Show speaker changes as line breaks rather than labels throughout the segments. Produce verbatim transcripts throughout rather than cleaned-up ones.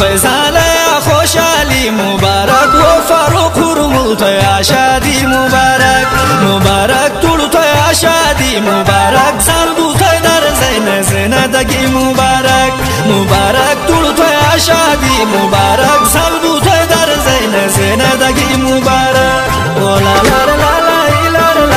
فیصل خوشحالی مبارک و فاروق هرمل تو یا شادی مبارک مبارک طول تو یا شادی مبارک سال بوته در زین زندگی مبارک مبارک طول تو یا شادی مبارک سال بوته در زین زندگی مبارک ولا لا لا لا لا لا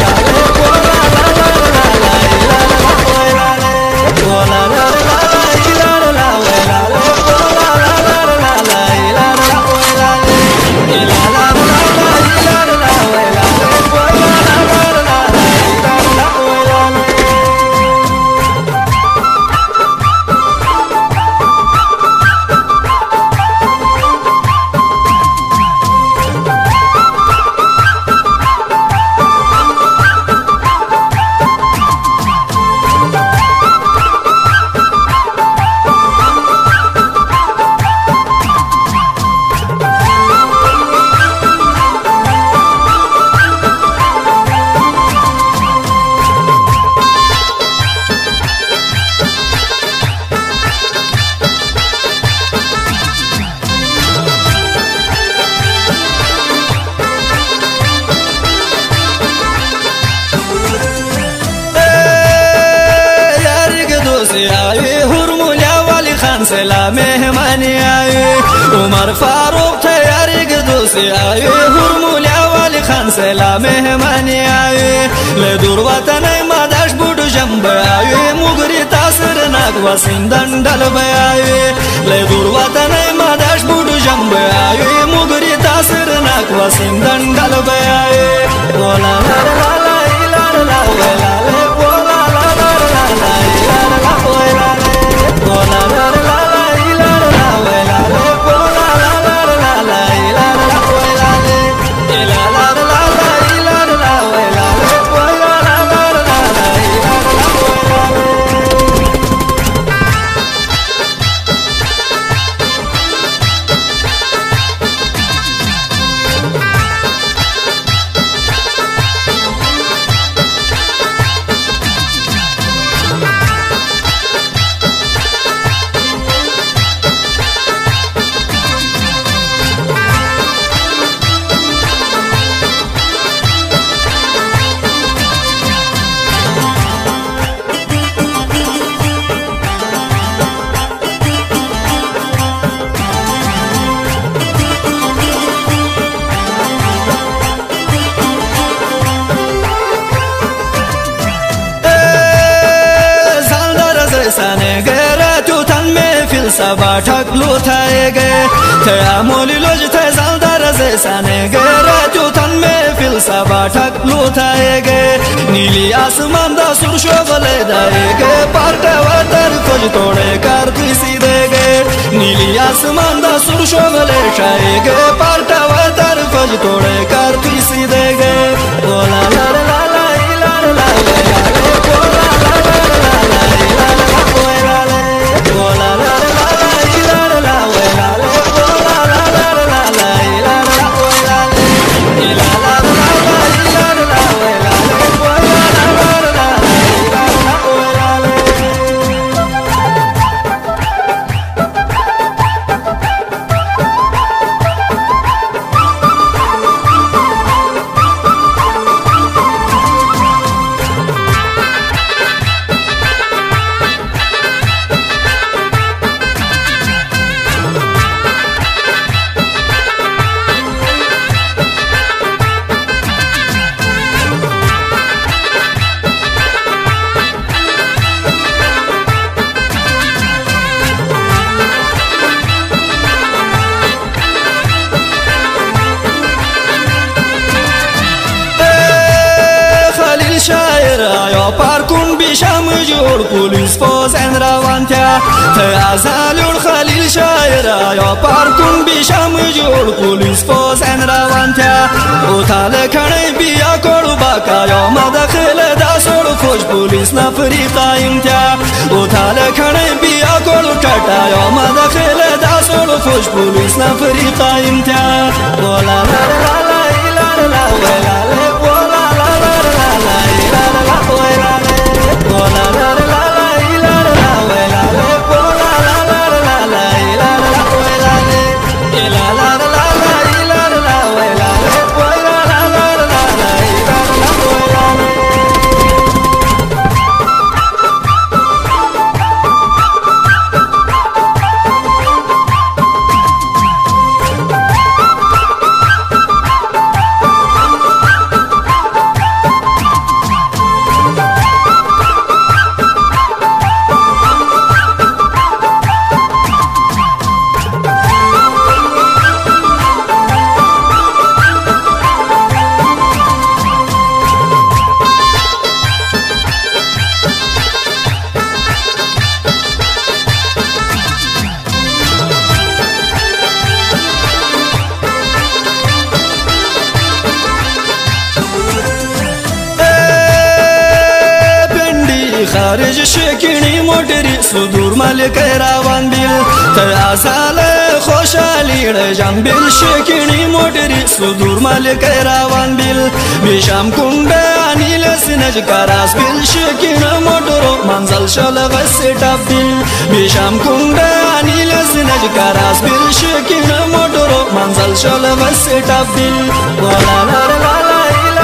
سلام مهمانی آئی عمر فاروق تیاری دوستی آئی هرمول اولی خان سلام مهمانی آئی لدور وطن مادش بودو جنب آئی مگری تاثر نک و سندن دل بیائی لدور وطن مادش بودو جنب آئی مگری تاثر نک و سندن دل بیائی ولا لا لا لا لا لا ولا ولا لا لا لا لا ولا ولا لا لا सबा ठकलू थाए गए थया मोली लोज थे जलदार से सने गए चौथन में फिल सबा ठकलू थाए गए नीली आसमान दा सुर शोगले दाए गए पार्टे वातर खोज तोड़े कर तू सीधे गए नीली आसमान दा सुर शोगले शाए गए पार्टे वातर खोज तोड़े कर तू सीधे गए बोला ला ला ला ला ला ला बोला ला ला ला ला बोला ला جور پولیس فوز ان روانتیا تازالون خلیل شاعر یا پارکون بیشم جور پولیس فوز ان روانتیا اوتال کنه بیا کولو باکا یا مدخل داسول فوج پولیس نفری قائمتیا اوتال کنه بیا کولو کٹا یا مدخل داسول فوج پولیس نفری قائمتیا ولا لا لا لا لا لا ولا ولا لا لا لا لا لا ولا ولا لا لا لا لا لا ولا ولا لا لا لا لا لا خارج شکنی موتری صدور ملک روان بیل تیاسال خوشالی رجان بیل شکنی موتری صدور ملک روان بیل بیشم کنده انیل سنج کراس بیل شکن موترو منزل شل غسیتا بیل بیشم کنده انیل سنج کراس بیل شکن موترو منزل شل غسیتا بیل ولا لا لا لا لا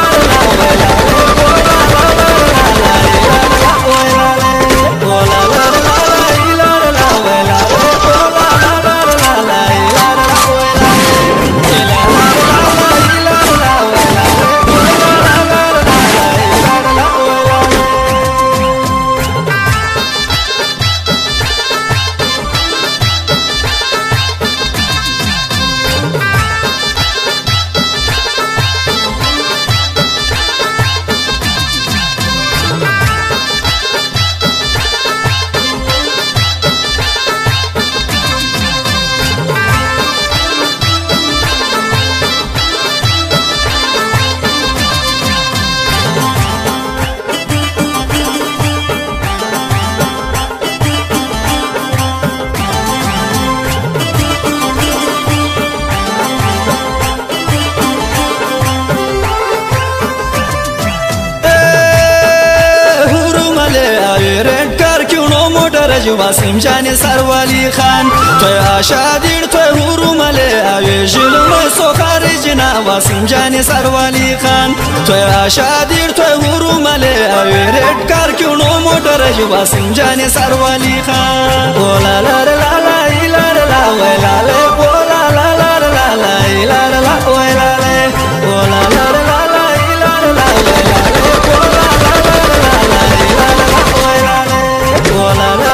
واسم جان سروالی خان توی آشادیر توی هورو مله اوی جلوم سو خارجنا واسم جان سروالی خان توی آشادیر توی هورو مله اوی رد کار کیونو موتر جو واسم جان سروالی خان اولا لا لا لا لا لا ولا لا اولا لا لا لا لا لا لا ولا لا اولا لا لا لا لا لا ولا لا اولا لا لا لا لا لا ولا لا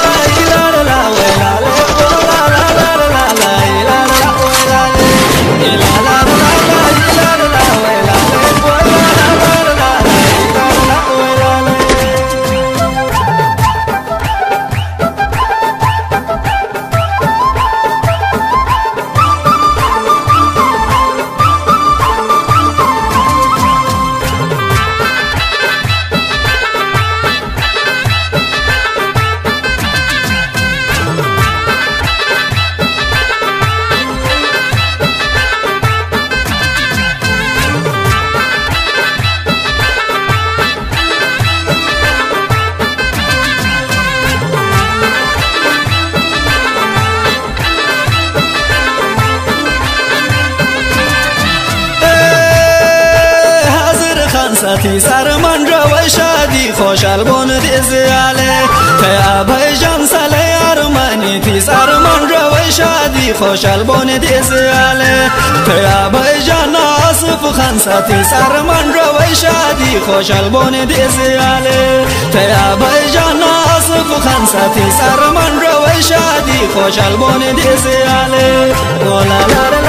ساتی سر من رو شادی خوشحال بون دیزیاله تیا بای جان ساله ارمانی تی سر من رو شادی خوشحال بون دیزیاله تیا بای جان آصف خان ساتی سر من رو شادی خوشحال بون دیزیاله تیا بای جان آصف خان ساتی سر من رو شادی خوشحال بون دیزیاله اولا لا